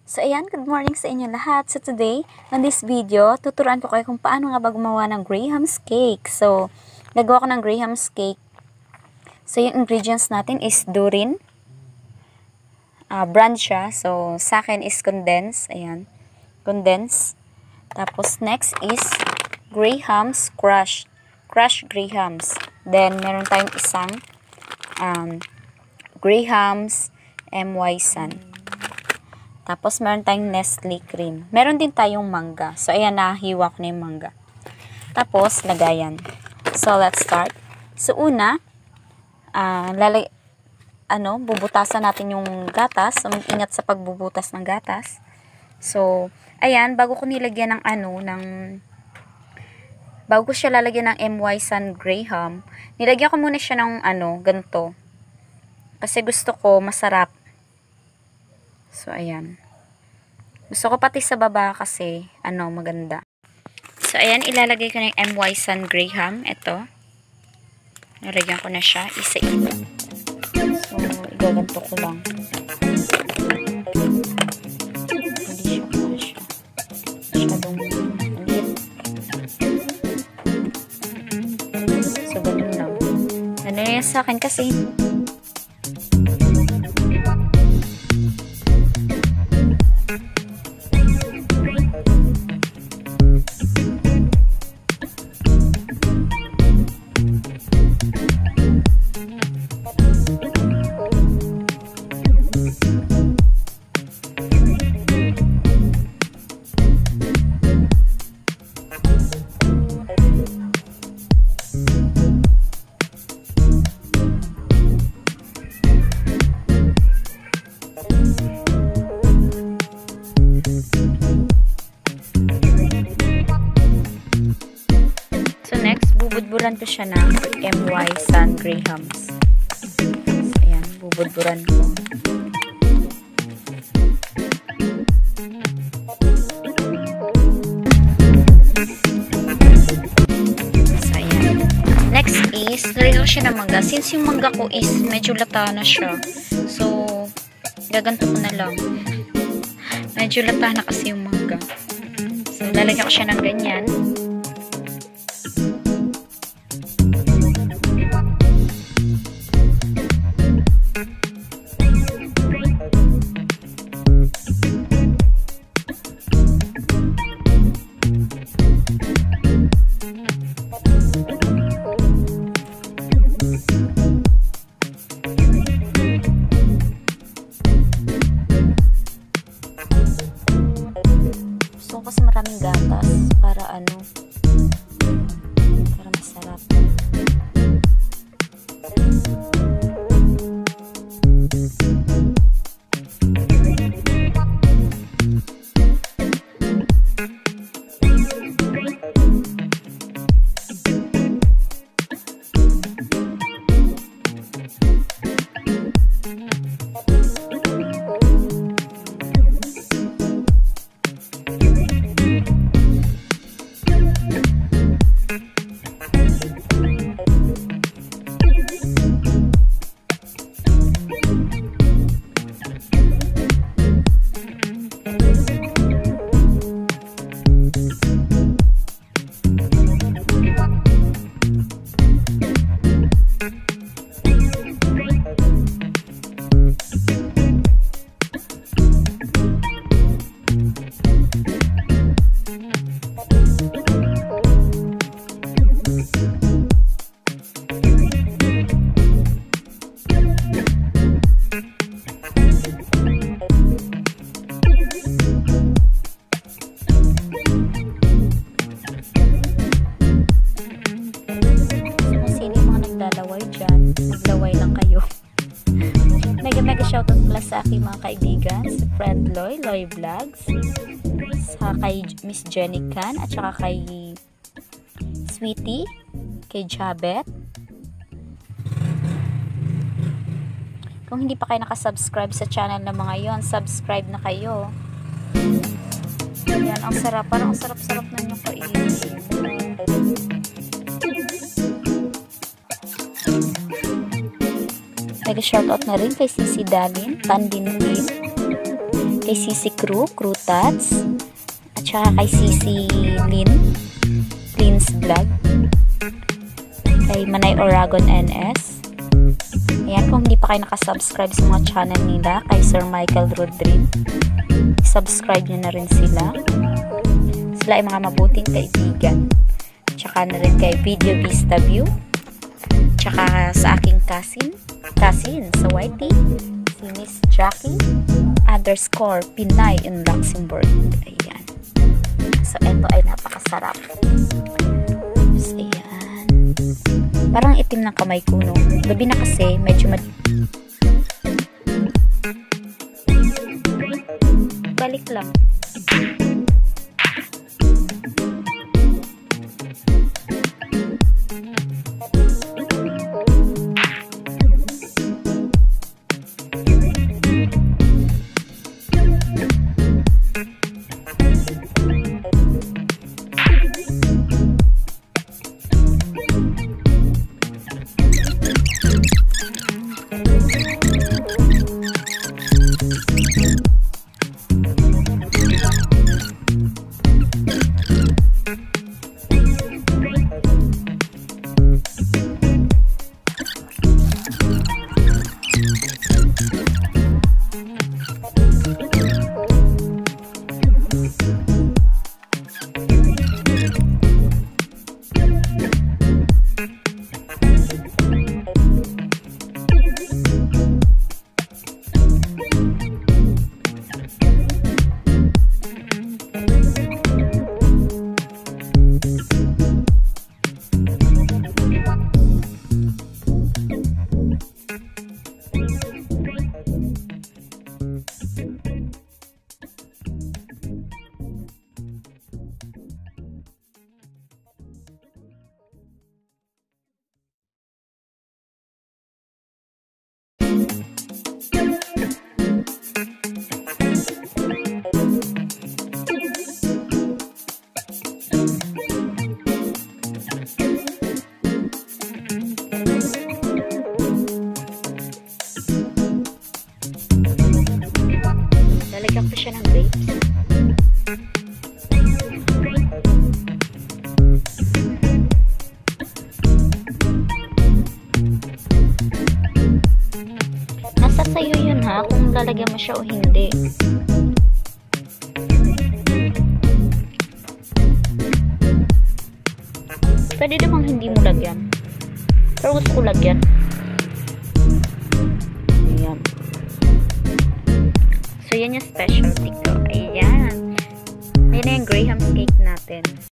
So ayan, good morning sa inyo lahat. So today, on this video, tuturuan ko kayo kung paano nga ba gumawa ng Graham's cake. So, gagawa ko ng Graham's cake. So yung ingredients natin is durin. Brand siya. So sa akin is condensed. Ayan, condensed. Tapos next is Graham's crushed. Crushed Graham's. Then meron tayong isang Graham's MY Sun. Tapos, meron tayong Nestle cream. Meron din tayong mangga. So, ayan, nahiwa ko na yung mangga. Tapos, lagayan. So, let's start. So, una, bubutasan natin yung gatas. So, mag-ingat sa pagbubutas ng gatas. So, ayan, bago ko nilagyan bago ko siya lalagyan ng MY Sun Graham, nilagyan ko muna siya ng ganito. Kasi gusto ko masarap. So, ayan. Gusto ko pati sa baba kasi, maganda. So, ayan, ilalagay ko na yung MY Sun Graham. Ito. Nalagyan ko na siya. Isa-ito. So, igaganto ko lang. Hindi siya ko siya. Masyadong maliit. So, ganun lang. Ano yan sa akin kasi bubudburan ko siya ng MY Sun Graham's. So, ayan, bubudburan ko. So, ayan. Next is, nalagyan ko siya ng mangga. Since yung mangga ko is medyo lata na siya. So, gaganto ko na lang. Medyo lata na kasi yung mangga. So, lalagyan ko siya ng ganyan. Gusto ko kasi maraming gatas para para masarap. Maglaway lang kayo. Mega shoutout pala sa aking mga kaibigan, sa friend Loy Vlogs, sa kay Miss Jenny Can, at saka kay Sweetie, kay Jabet. Kung hindi pa kayo nakasubscribe sa channel ng mga yon, subscribe na kayo. Ayan, ang sarap. Parang ang sarap-sarap na nyo kainin. Nag-shoutout na rin kay Sisi Dalin, Pandin Team. kay Sisi Crew Tats, at saka kay Sisi Lynn's Vlog, kay Manay Oragon NS. Ayan, kung hindi pa kayo nakasubscribe sa mga channel nila, kay Sir Michael Rodrin, subscribe nyo na rin sila. Sila ay mga mabuting kaibigan. Tsaka na rin kay Video Vista View, tsaka sa aking cousin sa YT, si Miss Jackie _ Pinay in Luxembourg. Ayan. So, ito ay napakasarap. So, ayan. Parang itim ng kamay ko, no? Gabi na kasi, medyo balik lang. Lalagyan ko siya ng grapes. Nasa sayo yun ha, kung lalagyan mo siya o hindi. Pwede namang hindi mo lagyan. Pero gusto ko lagyan. Ayan. So, yan yung specialty ko. Ayan. Ayan na yung Graham's cake natin.